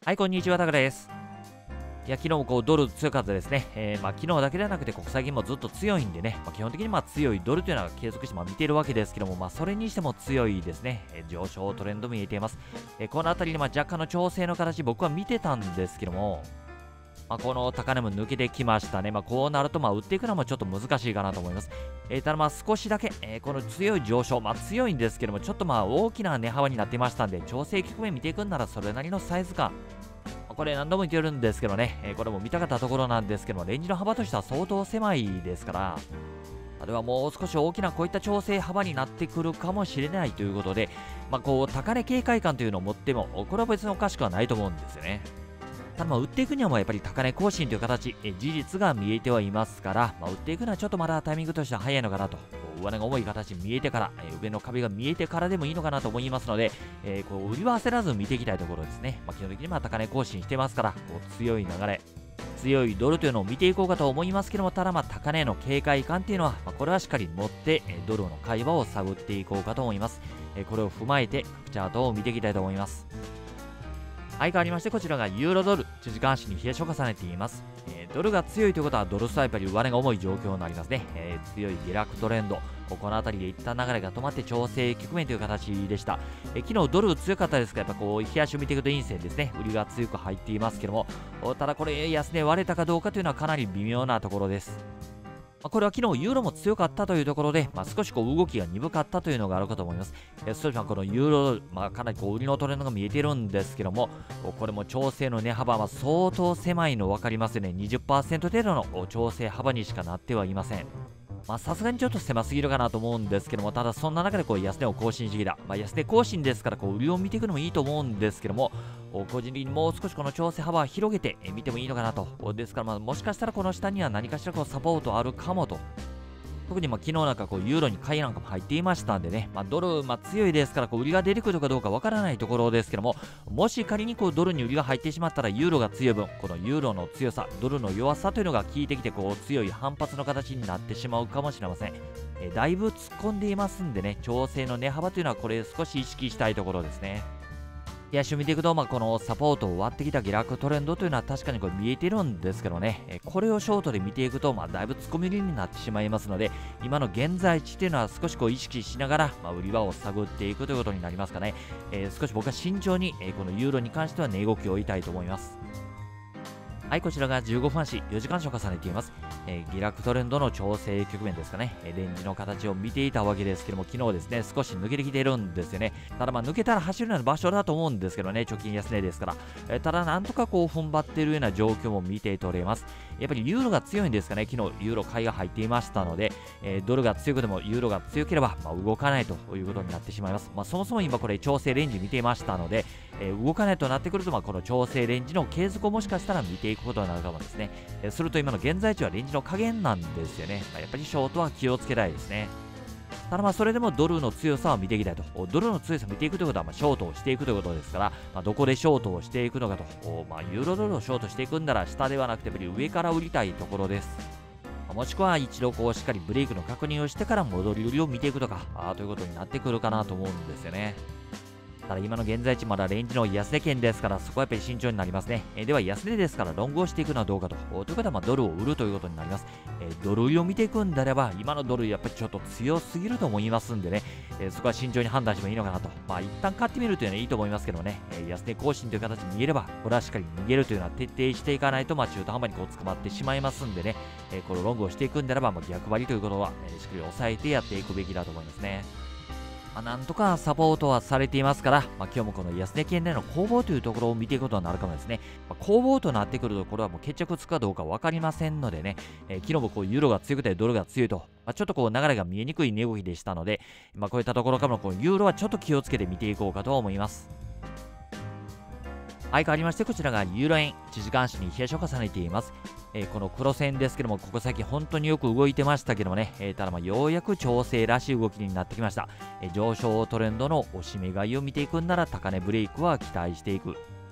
はい、こんにちは、タクです。いや、昨日もドル強かったですね。昨日だけではなくて国際銀もずっと強いんでね、基本的に強いドルというのは継続して見ているわけですけども、それにしても強いですね。上昇トレンド見えています。この辺りで若干の調整の形、僕は見てたんですけども、この高値も抜けてきましたね。こうなると、売っていくのもちょっと難しいかなと思います。ただ少しだけ、この強い上昇、強いんですけども、ちょっと大きな値幅になっていましたんで、調整局面見ていくんならそれなりのサイズ感、これ何度も言ってるんですけどね、これも見たかったところなんですけども、レンジの幅としては相当狭いですから、あれはもう少し大きなこういった調整幅になってくるかもしれないということで、高値警戒感というのを持っても、これは別におかしくはないと思うんですよね。ただ売っていくにはもうやっぱり高値更新という形、事実が見えてはいますから、売っていくのはちょっとまだタイミングとしては早いのかなと。上値が重い形見えてから、上の壁が見えてからでもいいのかなと思いますので、売りは焦らず見ていきたいところですね。基本的に高値更新してますから、強い流れ、強いドルというのを見ていこうかと思いますけども、ただ高値の警戒感というのは、これはしっかり持って、ドルの会話を探っていこうかと思います。これを踏まえて、チャートを見ていきたいと思います。相変わりまして、こちらがユーロドル、1時間足に冷やしを重ねています。ドルが強いということは、ドルスワイプより上値が重い状況になりますね。強い下落トレンド、この辺りで一旦流れが止まって調整局面という形でした。昨日ドル強かったですが、やっぱ冷やしを見ていくと陰線ですね、売りが強く入っていますけども、ただこれ、安値割れたかどうかというのはかなり微妙なところです。これは昨日ユーロも強かったというところで、少し動きが鈍かったというのがあるかと思います。そしてこのユーロドル、かなり売りのトレンドが見えているんですけども、これも調整の値幅は相当狭いの分かりますね。20% 程度の調整幅にしかなってはいません。さすがにちょっと狭すぎるかなと思うんですけども、ただそんな中で安値を更新してきた。安値更新ですから売りを見ていくのもいいと思うんですけども、個人的にもう少しこの調整幅を広げて見てもいいのかなと。ですからもしかしたらこの下には何かしらサポートあるかもと。特に昨日なんかユーロに買いなんかも入っていましたんでね、ドル、強いですから売りが出てくるかどうかわからないところですけども、もし仮にドルに売りが入ってしまったらユーロが強い分、このユーロの強さ、ドルの弱さというのが効いてきて強い反発の形になってしまうかもしれません。だいぶ突っ込んでいますんでね、調整の値幅というのはこれ少し意識したいところですね。冷やしを見ていくと、このサポートを割ってきた下落トレンドというのは確かに見えてるんですけどね、これをショートで見ていくと、だいぶ突っ込み売りになってしまいますので、今の現在地というのは少し意識しながら、売り場を探っていくということになりますかね。少し僕は慎重に、このユーロに関しては値動きを追いたいと思います。はい、こちらが15分足、4時間足を重ねています。下落トレンドの調整局面ですかね。レンジの形を見ていたわけですけども、昨日ですね、少し抜けてきてるんですよね。ただ抜けたら走るような場所だと思うんですけどね、貯金安値ですから。ただなんとか踏ん張っているような状況も見て取れます。やっぱりユーロが強いんですかね。昨日ユーロ買いが入っていましたので、ドルが強くてもユーロが強ければ、動かないということになってしまいます。そもそも今これ調整レンジ見ていましたので、動かないとなってくると、この調整レンジの継続をもしかしたら見ていくことになるかもですね。すると今の現在地はレンジの加減なんですよね。やっぱりショートは気をつけたいですね。ただそれでもドルの強さを見ていきたいと。ドルの強さを見ていくということは、ショートをしていくということですから、どこでショートをしていくのかと。ユーロドルをショートしていくんなら、下ではなくてやっぱり上から売りたいところです。もしくは一度しっかりブレイクの確認をしてから戻り売りを見ていくとか、ということになってくるかなと思うんですよね。ただ今の現在地まだレンジの安値圏ですから、そこはやっぱり慎重になりますね。では安値ですからロングをしていくのはどうかと。ということはドルを売るということになります。ドル売りを見ていくんであれば、今のドルやっぱりちょっと強すぎると思いますんでね、そこは慎重に判断してもいいのかなと。一旦買ってみるというのはいいと思いますけどね、安値更新という形に見えれば、これはしっかり逃げるというのは徹底していかないと、中途半端に捕まってしまいますんでね、このロングをしていくんであれば、逆張りということは、しっかり抑えてやっていくべきだと思いますね。なんとかサポートはされていますから、今日もこの安値圏での攻防というところを見ていくことになるかもですね。攻防となってくると、これはもう決着つくかどうか分かりませんのでね、昨日もユーロが強くてドルが強いと、ちょっと流れが見えにくい値動きでしたので、こういったところからのユーロはちょっと気をつけて見ていこうかと思います。相変わりまして、こちらがユーロ円、1時間足に冷やしを重ねています。この黒線ですけども、ここ最近本当によく動いてましたけどもね、ただようやく調整らしい動きになってきました。上昇トレンドの押し目買いを見ていくんなら、高値ブレイクは期待していく。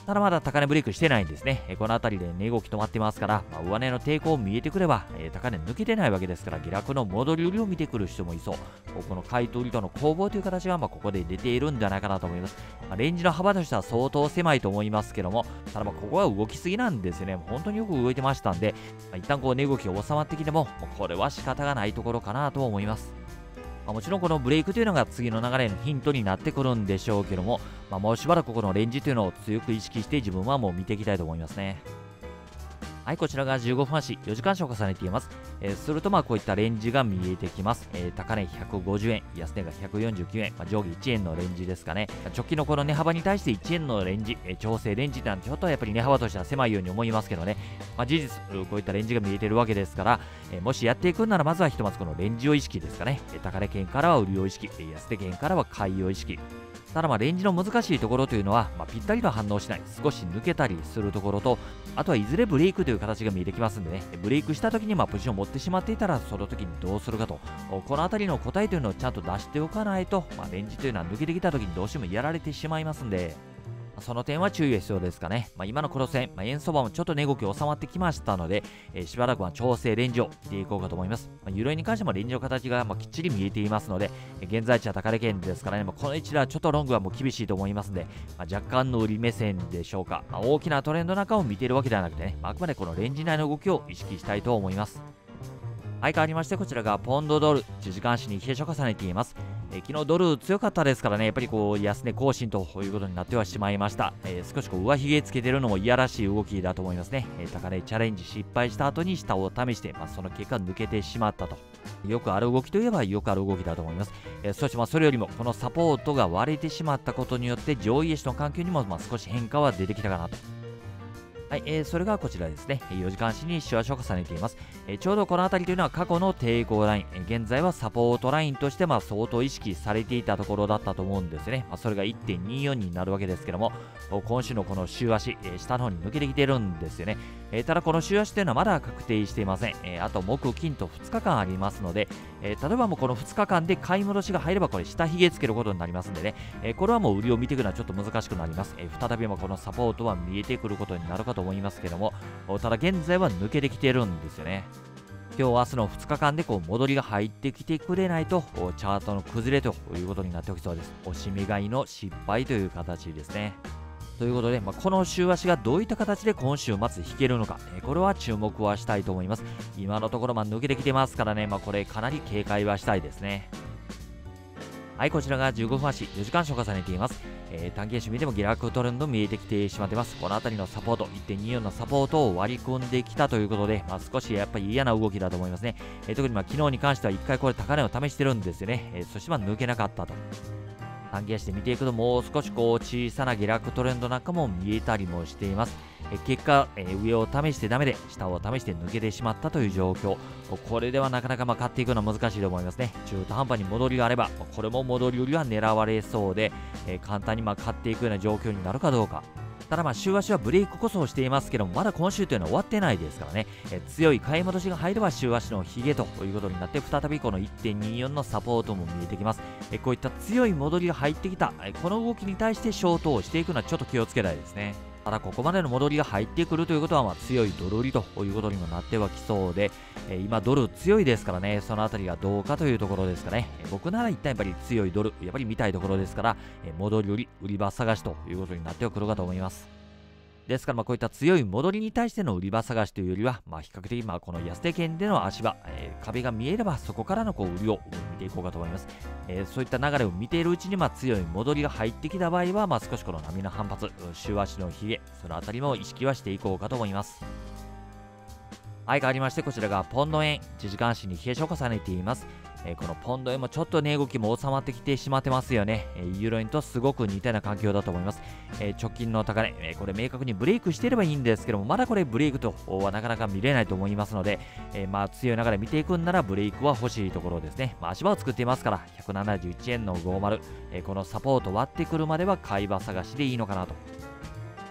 ただまだ高値ブレイクしてないんですね。この辺りで値動き止まってますから、上値の抵抗見えてくれば、高値抜けてないわけですから、下落の戻り売りを見てくる人もいそう。この買い取りとの攻防という形が、ここで出ているんじゃないかなと思います。レンジの幅としては相当狭いと思いますけども、ただここは動きすぎなんですよね。本当によく動いてましたんで、一旦値動きが収まってきても、これは仕方がないところかなと思います。もちろんこのブレイクというのが次の流れのヒントになってくるんでしょうけども、もうしばらくこのレンジというのを強く意識して自分はもう見ていきたいと思いますね。はい、こちらが15分足、4時間足を重ねています。するとこういったレンジが見えてきます。高値150円、安値が149円、上下1円のレンジですかね。直近のこの値幅に対して1円のレンジ、調整レンジなんてちょっとやっぱり値幅としては狭いように思いますけどね。事実、こういったレンジが見えているわけですから、もしやっていくならまずはひとまずこのレンジを意識ですかね。高値圏からは売りを意識、安値圏からは買いを意識。ただレンジの難しいところというのは、ぴったりと反応しない、少し抜けたりするところと、あとはいずれブレイクという形が見えてきますんでね、ブレイクした時にポジションを持ってしまっていたら、その時にどうするかと、この辺りの答えというのをちゃんと出しておかないと、レンジというのは抜けてきた時にどうしてもやられてしまいますんで、その点は注意が必要ですかね。今の黒線、円相場もちょっと値動き収まってきましたので、しばらくは調整レンジを見ていこうかと思います。ユーロ円に関してもレンジの形がきっちり見えていますので、現在地は高値圏ですからね、この位置ではちょっとロングはもう厳しいと思いますので、若干の売り目線でしょうか。大きなトレンドなんかを見ているわけではなくてね、あくまでこのレンジ内の動きを意識したいと思います。はい、変わりまして、こちらがポンドドル、10時間足に冷えを重ねています。昨日ドル強かったですからね、やっぱり安値更新ということになってはしまいました。少し上髭つけてるのもいやらしい動きだと思いますね。高値チャレンジ失敗した後に下を試して、その結果抜けてしまったと。よくある動きといえばよくある動きだと思います。そしてそれよりもこのサポートが割れてしまったことによって上位足の環境にも少し変化は出てきたかなと。はい、それがこちらですね。4時間足にシワシワを重ねています。ちょうどこの辺りというのは過去の抵抗ライン、現在はサポートラインとして相当意識されていたところだったと思うんですね。それが 1.24 になるわけですけども、今週のこの週足、下の方に抜けてきてるんですよね。ただこの週足というのはまだ確定していません。あと木金と2日間ありますので、例えばもうこの2日間で買い戻しが入ればこれ下髭つけることになりますんでね、これはもう売りを見ていくのはちょっと難しくなります。再びこのサポートは見えてくることになるかと思いますけども、ただ現在は抜けてきてるんですよね。今日明日の2日間で戻りが入ってきてくれないとチャートの崩れということになっておきそうです。押し目買いの失敗という形ですね。ということで、この週足がどういった形で今週末引けるのか、これは注目はしたいと思います。今のところ抜けてきてますからね、これかなり警戒はしたいですね。はい、こちらが15分足、4時間足を重ねています。短期足見ても下落トレンド見えてきてしまっています。この辺りのサポート、1.24 のサポートを割り込んできたということで、少しやっぱり嫌な動きだと思いますね。特に昨日に関しては1回これ高値を試してるんですよね。そして抜けなかったと。短期足で見ていくともう少し小さな下落トレンドなんかも見えたりもしています。結果、上を試してダメで下を試して抜けてしまったという状況。これではなかなか買っていくのは難しいと思いますね。中途半端に戻りがあればこれも戻りよりは狙われそうで、簡単に買っていくような状況になるかどうか。ただ週足はブレイクこそしていますけども、まだ今週というのは終わってないですからね。強い買い戻しが入れば週足のヒゲということになって、再びこの 1.24 のサポートも見えてきます。こういった強い戻りが入ってきた、この動きに対してショートをしていくのはちょっと気をつけたいですね。ただここまでの戻りが入ってくるということは強いドル売りということにもなってはきそうで、今ドル強いですからね、そのあたりがどうかというところですかね。僕なら一旦やっぱり強いドルやっぱり見たいところですから、戻り売り売り場探しということになってくるかと思います。ですからこういった強い戻りに対しての売り場探しというよりは、比較的この安値圏での足場、壁が見えればそこからの売りを見ていこうかと思います。そういった流れを見ているうちに強い戻りが入ってきた場合は、少しこの波の反発、週足のヒゲ、そのあたりも意識はしていこうかと思います。はい、変わりましてこちらがポンド円、1時間足に冷えを重ねています。このポンド円もちょっと値動きも収まってきてしまってますよね。ユーロ円とすごく似たような環境だと思います。直近の高値、これ明確にブレイクしていればいいんですけども、まだこれブレイクとはなかなか見れないと思いますので、強い流れ見ていくんならブレイクは欲しいところですね。足場を作っていますから171円の50、このサポート割ってくるまでは買い場探しでいいのかなと。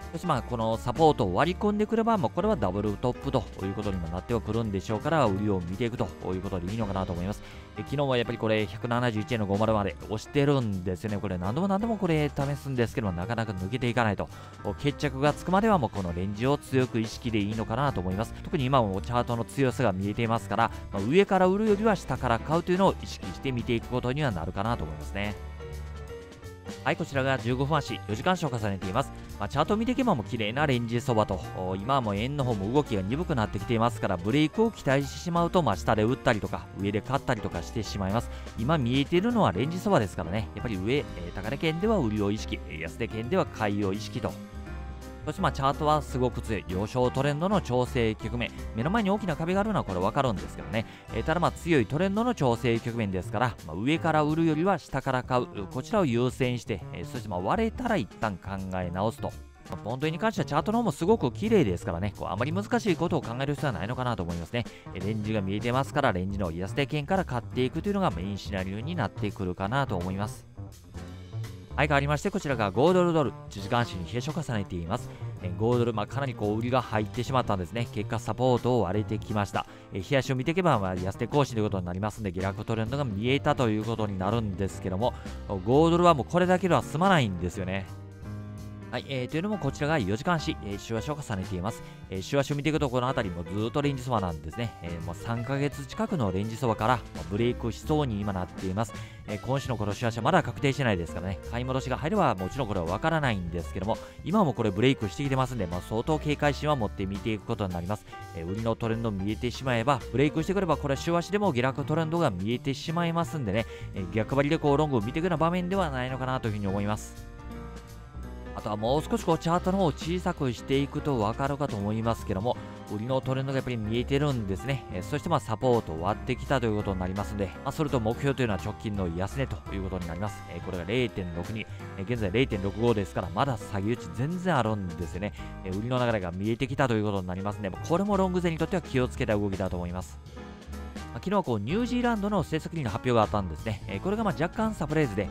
そしてこのサポートを割り込んでくれば、これはダブルトップということにもなってはくるんでしょうから、売りを見ていくということでいいのかなと思います。昨日はやっぱりこれ171円の50まで押してるんですよね。これ何度も何度もこれ試すんですけども、なかなか抜けていかないと。決着がつくまではもうこのレンジを強く意識でいいのかなと思います。特に今もチャートの強さが見えていますから、上から売るよりは下から買うというのを意識して見ていくことにはなるかなと思いますね。はい、こちらが15分足、4時間足を重ねています。チャートを見ていけばもう綺麗なレンジ相場と、今はもう円の方も動きが鈍くなってきていますから、ブレイクを期待してしまうと、下で打ったりとか、上で買ったりとかしてしまいます。今見えているのはレンジ相場ですからね、やっぱり上、高値圏では売りを意識、安値圏では買いを意識と。そしてチャートはすごく強い上昇トレンドの調整局面、目の前に大きな壁があるのはこれ分かるんですけどね、ただ強いトレンドの調整局面ですから、上から売るよりは下から買う、こちらを優先して、そして割れたら一旦考え直すと。ポンドに関してはチャートの方もすごく綺麗ですからね、あまり難しいことを考える必要はないのかなと思いますね。レンジが見えてますから、レンジの安値圏から買っていくというのがメインシナリオになってくるかなと思います。はい、変わりまして、こちらが5ドルドル、1時間足に冷えを重ねています。5ドル、かなり売りが入ってしまったんですね。結果、サポートを割れてきました。冷やしを見ていけば、安手更新ということになりますので、下落トレンドが見えたということになるんですけども、5ドルはもうこれだけでは済まないんですよね。はい、というのもこちらが4時間足、週足を重ねています。週足を見ていくとこの辺りもずっとレンジ相場なんですね。もう3ヶ月近くのレンジ相場からブレイクしそうに今なっています。今週のこの週足はまだ確定してないですからね、買い戻しが入ればもちろんこれはわからないんですけども、今もこれブレイクしてきてますんで、相当警戒心は持って見ていくことになります。売りのトレンド見えてしまえば、ブレイクしてくればこれ週足でも下落トレンドが見えてしまいますんでね、逆張りでロングを見ていくような場面ではないのかなというふうに思います。あとはもう少しチャートの方を小さくしていくと分かるかと思いますけども、売りのトレンドがやっぱり見えてるんですね。そしてサポートを割ってきたということになりますので、それと目標というのは直近の安値ということになります。これが 0.62、現在 0.65 ですから、まだ下げ打ち全然あるんですよね。売りの流れが見えてきたということになりますので、これもロング勢にとっては気をつけた動きだと思います。昨日はニュージーランドの政策金利の発表があったんですね。これが若干サプライズで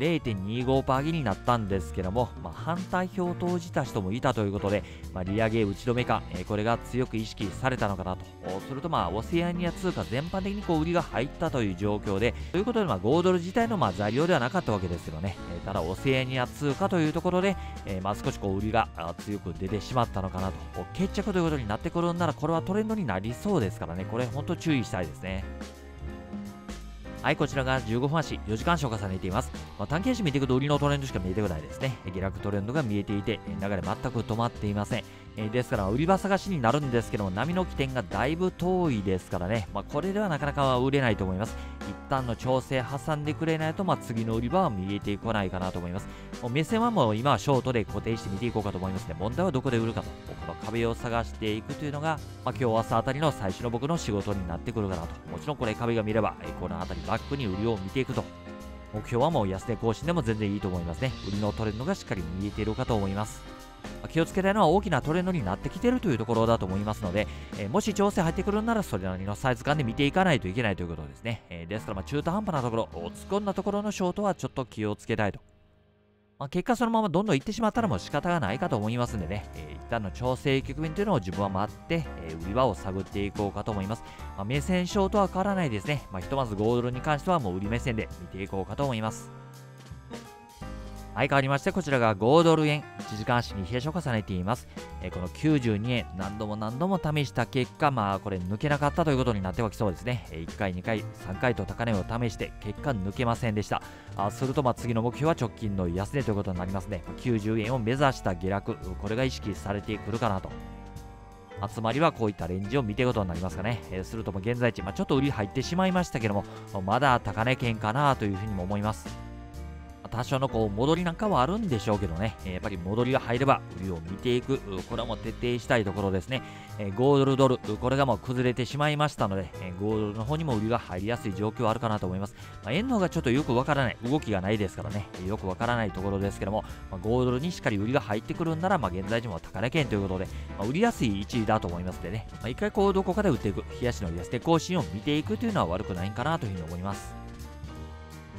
0.25% になったんですけども、反対票を投じた人もいたということで、利上げ打ち止め感、これが強く意識されたのかなと。するとオセアニア通貨全般的に売りが入ったという状況で、ということで5ドル自体の材料ではなかったわけですけどね。ただオセアニア通貨というところで、少し売りが強く出てしまったのかなと。決着ということになってくるんなら、これはトレンドになりそうですからね。これ本当注意したいですね。はい、こちらが15分足、4時間足を重ねています。短期足見ていくと売りのトレンドしか見えてこないですね。下落トレンドが見えていて、流れ全く止まっていません。ですから、売り場探しになるんですけども、波の起点がだいぶ遠いですからね。これではなかなか売れないと思います。一旦の調整挟んでくれないと、次の売り場は見えてこないかなと思います。目線はもう今はショートで固定して見ていこうかと思いますね。問題はどこで売るかと。この壁を探していくというのが、今日明日あたりの最初の僕の仕事になってくるかなと。もちろんこれ壁が見れば、このあたりバックに売りを見ていくと。目標はもう安値更新でも全然いいと思いますね。売りのトレンドがしっかり見えているかと思います。気をつけたいのは大きなトレンドになってきているというところだと思いますので、もし調整入ってくるならそれなりのサイズ感で見ていかないといけないということですね。ですから中途半端なところ、突っ込んだところのショートはちょっと気をつけたいと。結果そのままどんどんいってしまったらもう仕方がないかと思いますんでね、一旦の調整局面というのを自分は待って、売り場を探っていこうかと思います。目線ショートは変わらないですね。ひとまず5ドルに関してはもう売り目線で見ていこうかと思います。はい、変わりまして、こちらが5ドル円、1時間足に冷えを重ねています。この92円、何度も試した結果、これ抜けなかったということになってはきそうですね。1回、2回、3回と高値を試して、結果抜けませんでした。すると、次の目標は直近の安値ということになりますね。90円を目指した下落、これが意識されてくるかなと。つまりはこういったレンジを見ていくことになりますかね。するとも現在地、ちょっと売り入ってしまいましたけども、まだ高値圏かなというふうにも思います。多少の戻りなんかはあるんでしょうけどね、やっぱり戻りが入れば売りを見ていく、これはもう徹底したいところですね。5ドルドル、これがもう崩れてしまいましたので、5ドルの方にも売りが入りやすい状況はあるかなと思います。円の方がちょっとよくわからない、動きがないですからね、よくわからないところですけども、5ドルにしっかり売りが入ってくるんなら、現在地も高値圏ということで、売りやすい位置だと思いますのでね、一回どこかで売っていく、冷やしの安値更新を見ていくというのは悪くないかなというふうに思います。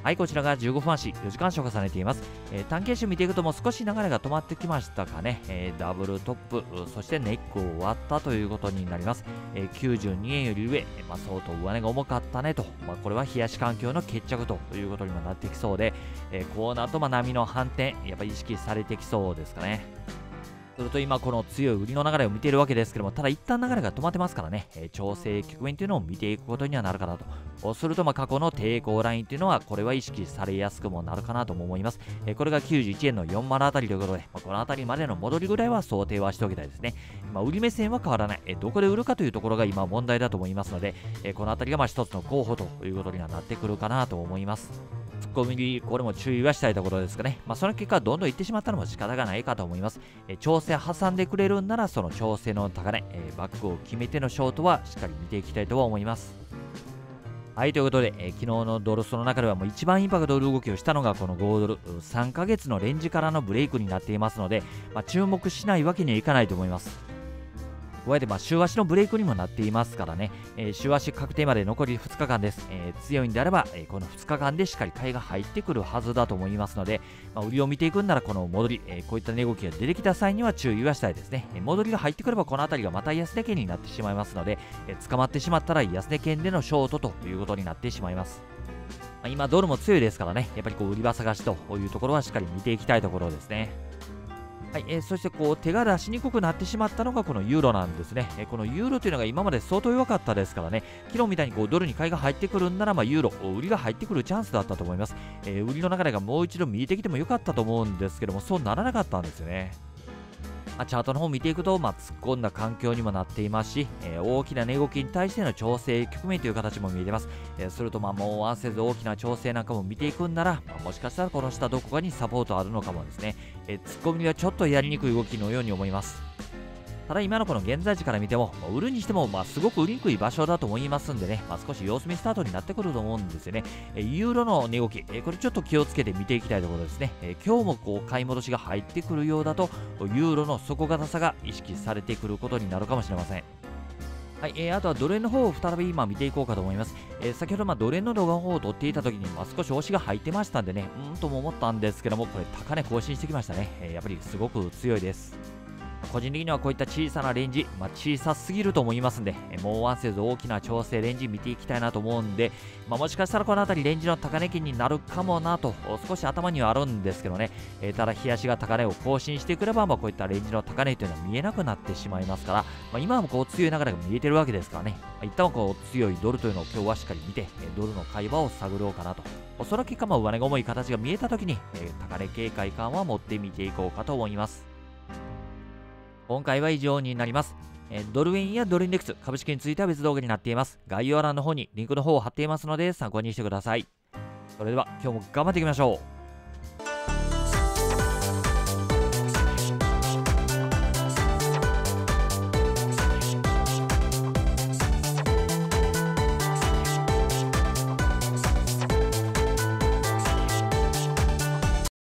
はい、こちらが15分足、4時間足を重ねています。単形種見ていくともう少し流れが止まってきましたかね。ダブルトップ、そしてネックを割ったということになります。92円より上、相当上値が重かったねと、これは冷やし環境の決着ということにもなってきそうで、こうなると波の反転、やっぱり意識されてきそうですかね。すると今この強い売りの流れを見ているわけですけども、ただ一旦流れが止まってますからね、調整局面というのを見ていくことにはなるかなと。すると過去の抵抗ラインというのはこれは意識されやすくもなるかなとも思います。これが91円の40あたりということで、このあたりまでの戻りぐらいは想定はしておきたいですね。売り目線は変わらない、どこで売るかというところが今問題だと思いますので、このあたりが一つの候補ということにはなってくるかなと思います。突っ込みこれも注意はしたいところですかね。その結果どんどんいってしまったのも仕方がないかと思います。調整挟んでくれるんならその調整の高値、バックを決めてのショートはしっかり見ていきたいとは思います。はい、ということで、昨日のドルストの中ではもう一番インパクトある動きをしたのがこの5ドル、3ヶ月のレンジからのブレイクになっていますので、注目しないわけにはいかないと思います。加えて週足のブレイクにもなっていますからね、週足確定まで残り2日間です。強いんであれば、この2日間でしっかり買いが入ってくるはずだと思いますので、売りを見ていくんならこの戻り、こういった値動きが出てきた際には注意はしたいですね。戻りが入ってくればこの辺りがまた安値圏になってしまいますので、捕まってしまったら安値圏でのショートということになってしまいます。今ドルも強いですからね、やっぱり売り場探しというところはしっかり見ていきたいところですね。はい、そして手が出しにくくなってしまったのがこのユーロなんですね。このユーロというのが今まで相当弱かったですからね、昨日みたいにドルに買いが入ってくるんならユーロ、売りが入ってくるチャンスだったと思います。売りの流れがもう一度見えてきてもよかったと思うんですけども、そうならなかったんですよね。チャートの方を見ていくと、突っ込んだ環境にもなっていますし、大きな値動きに対しての調整局面という形も見えています。するともうワンせず大きな調整なんかも見ていくんなら、もしかしたらこの下どこかにサポートあるのかもですね。突っ込みはちょっとやりにくい動きのように思います。ただ今のこの現在地から見ても、売るにしてもすごく売りにくい場所だと思いますんでね、少し様子見スタートになってくると思うんですよね。ユーロの値動き、これちょっと気をつけて見ていきたいところですね。今日も買い戻しが入ってくるようだと、ユーロの底堅さが意識されてくることになるかもしれません。はい、あとはドル円の方を再び今見ていこうかと思います。先ほどドル円の動画の方を撮っていた時に少し押しが入ってましたんでね、とも思ったんですけども、これ高値更新してきましたね。やっぱりすごく強いです。個人的にはこういった小さなレンジ、小さすぎると思いますんで、もうワンせず大きな調整レンジ見ていきたいなと思うんで、もしかしたらこの辺りレンジの高値圏になるかもなと少し頭にはあるんですけどね、ただ日足が高値を更新してくれば、こういったレンジの高値というのは見えなくなってしまいますから、今はも強い流れが見えてるわけですからね、一旦は強いドルというのを今日はしっかり見て、ドルの買い場を探ろうかなと。その結果、上値が重い形が見えたときに、高値警戒感は持ってみていこうかと思います。今回は以上になります。ドル円やドルインデックス、株式については別動画になっています。概要欄の方にリンクの方を貼っていますので参考にしてください。それでは今日も頑張っていきましょう。